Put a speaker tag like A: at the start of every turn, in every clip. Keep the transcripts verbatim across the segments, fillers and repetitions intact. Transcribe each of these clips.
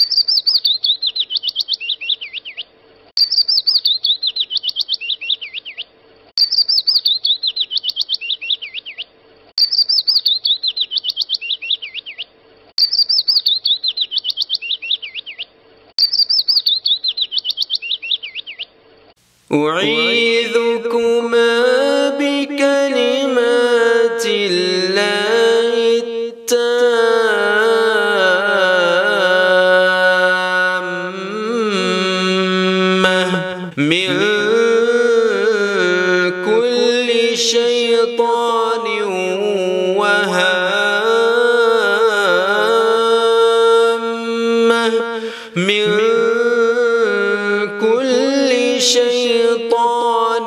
A: أعيذكما بكلمات الله التامة من كل شيطان وهامة من كل شيطان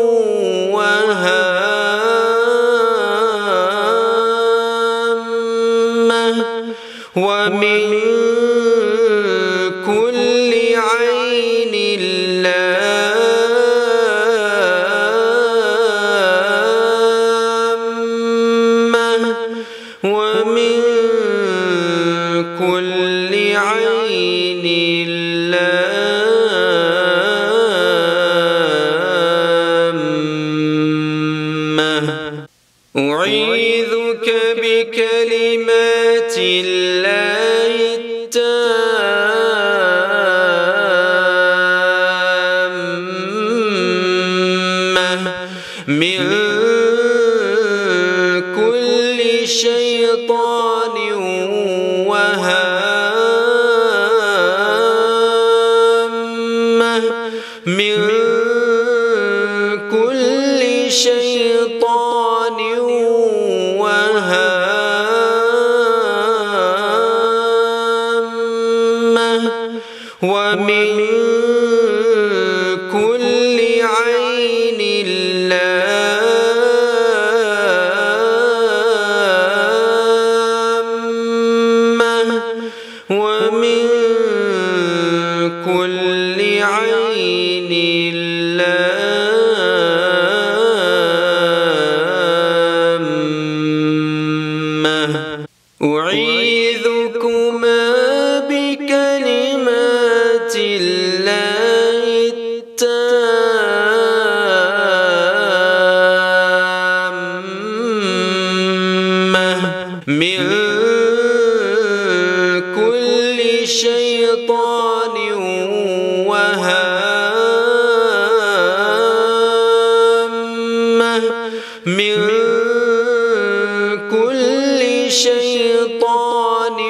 A: وهامة ومن كل عين لامة ومن كل عين أعيذك بكلمات الله التامة من كل شيطان وهامة من كل شيطان ومن كل عين لامة ومن كل عين لامة أعيذكما بكلمات الله التامة من كل شيطان وهامة من كل شيطان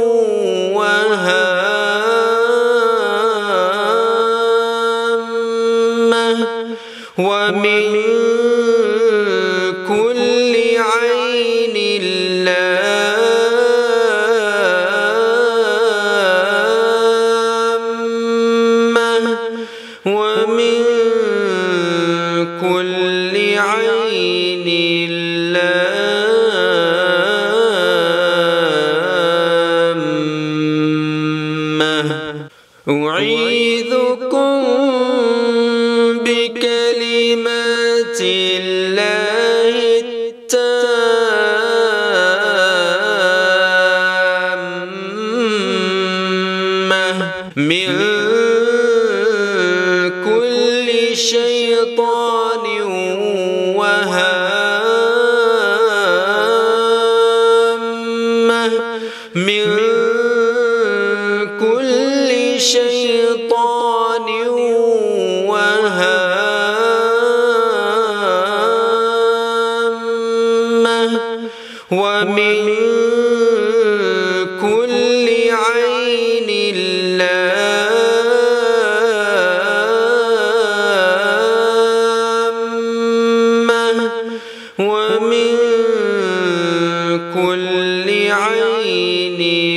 A: وهامة ومن كل عين لامة ومن كل عين لامة أعيذكم بكلمات الله التامة من كل شيطان وهامة من كل شيطان وهامة ومن كل عين لامة ومن كل عين